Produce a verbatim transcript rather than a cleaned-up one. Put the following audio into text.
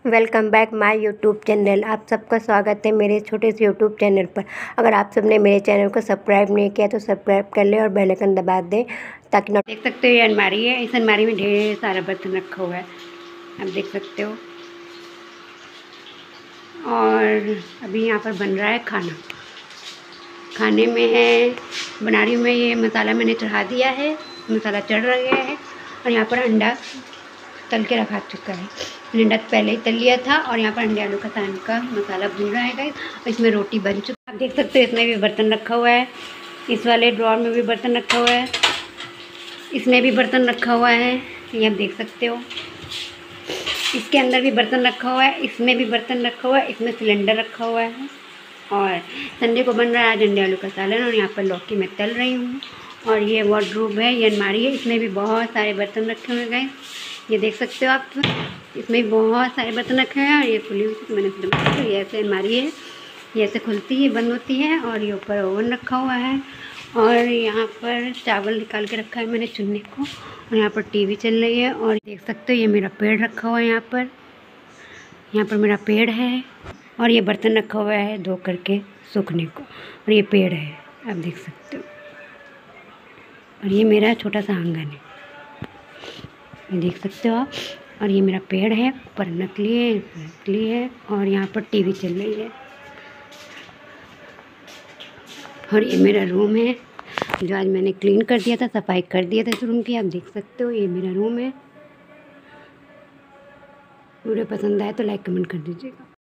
Welcome back my YouTube channel. आप सबका स्वागत है मेरे छोटे से यूट्यूब चैनल पर। अगर आप सबने मेरे चैनल को सब्सक्राइब नहीं किया तो सब्सक्राइब कर लें और बेल आइकन दबा दें ताकि नोट। देख सकते हो ये अलमारी है। इस अलमारी में ढेर सारा बर्तन रखा हुआ है, आप देख सकते हो। और अभी यहाँ पर बन रहा है खाना। खाने में है बना रही हूँ मैं, ये मसाला मैंने चढ़ा दिया है, मसाला चढ़ गया है। और यहाँ पर अंडा तल के रखा चुका है। मैंने अंडा पहले ही तल लिया था। और यहाँ पर अंडे आलू का तान का मसाला भून रहा है गाइस। और इसमें रोटी बन चुकी है, आप देख सकते हो। इसमें भी बर्तन रखा हुआ है, इस वाले ड्रॉर में भी बर्तन रखा हुआ है, इसमें भी बर्तन रखा हुआ है, ये आप देख सकते हो। इसके अंदर भी बर्तन रखा हुआ है, इसमें भी बर्तन रखा हुआ है, इसमें सिलेंडर रखा हुआ है। और संडे को बन रहा है आज अंडे आलू का सालन। और यहाँ पर लौकी मैं तल रही हूँ। और ये वार्डरोब है, ये अलमारी है, इसमें भी बहुत सारे बर्तन रखे हुए हैं गाइस, ये देख सकते हो आप। इसमें बहुत सारे बर्तन रखे हैं और ये खुली हुई थी तो मैंने खुली तो ये ऐसे अलमारी है, ये ऐसे खुलती है बंद होती है। और ये ऊपर ओवन रखा हुआ है। और यहाँ पर चावल निकाल के रखा है मैंने चुनने को। और यहाँ पर टीवी चल रही है। और देख सकते हो ये मेरा पेड़ रखा हुआ है, यहाँ पर यहाँ पर मेरा पेड़ है। और ये बर्तन रखा हुआ है धो करके सूखने को। और ये पेड़ है, आप देख सकते हो। और ये मेरा छोटा सा आंगन है, ये देख सकते हो आप। और ये मेरा पेड़ है, ऊपर नकली है, नकली है। और यहाँ पर टीवी चल रही है। और ये मेरा रूम है जो आज मैंने क्लीन कर दिया था, सफाई कर दिया था इस रूम की, आप देख सकते हो। ये मेरा रूम है। वीडियो पसंद आए तो लाइक कमेंट कर दीजिएगा।